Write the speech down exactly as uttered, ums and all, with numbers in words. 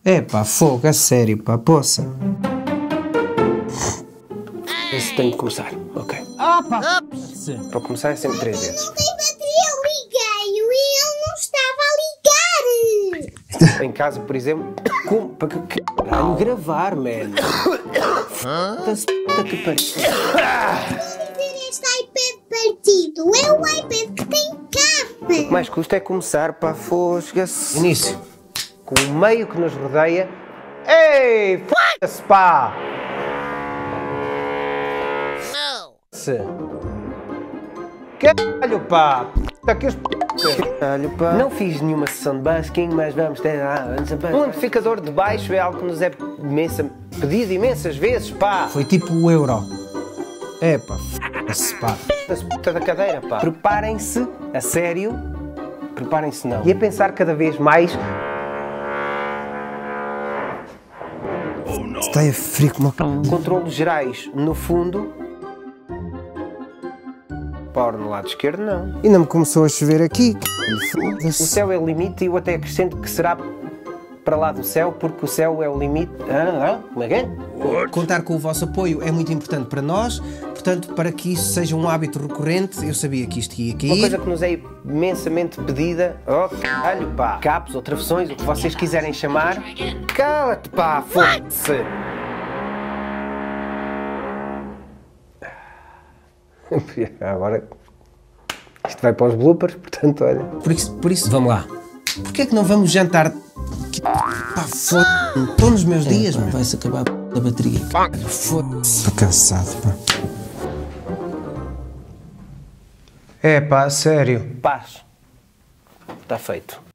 É pá, fogo, a sério, pá, poça. Esse tem que começar, ok. Ah pá! Para começar é sempre três vezes. Não tem bateria, eu liguei-o e ele não estava a ligar. Em casa, por exemplo, como? Para que que- caralho, gravar, man. Foda-se, puta que pariu. Vou dizer este iPad partido. É o iPad que tem O que capa. mais custa é começar, pá, fosga-se. Início. Com o meio que nos rodeia. Ei, foda-se, pá! Se. Caralho, pá! Puta que os Caralho, pá! Não fiz nenhuma sessão de basking, mas vamos ter. Um amplificador de baixo é algo que nos é imensa, pedido imensas vezes, pá! Foi tipo o euro. É pá, foda-se, pá. Foda-se, puta da cadeira, pá! Preparem-se, a sério, preparem-se não. E a pensar cada vez mais. Está a frio como uma... Controlos gerais no fundo. Power no lado esquerdo, não. Ainda me começou a chover aqui. O Foda-se. céu é o limite e eu até acrescento que será para lá do céu, porque o céu é o limite. Ah, ah, como é que é? Contar com o vosso apoio é muito importante para nós, portanto, para que isso seja um hábito recorrente, eu sabia que isto ia Uma cair. coisa que nos é imensamente pedida. Oh, caralho, pá. Capos ou travessões, o que vocês quiserem chamar. Cala-te, pá, foda-se. Agora. Isto vai para os bloopers, portanto, olha. Por isso, por isso, vamos lá. Porquê é que não vamos jantar? Que... Pá, foda-se. Estou nos meus dias, meu. Vai-se acabar a bateria. Foda-se. Estou cansado, pá. É pá, sério. Paz. Está feito.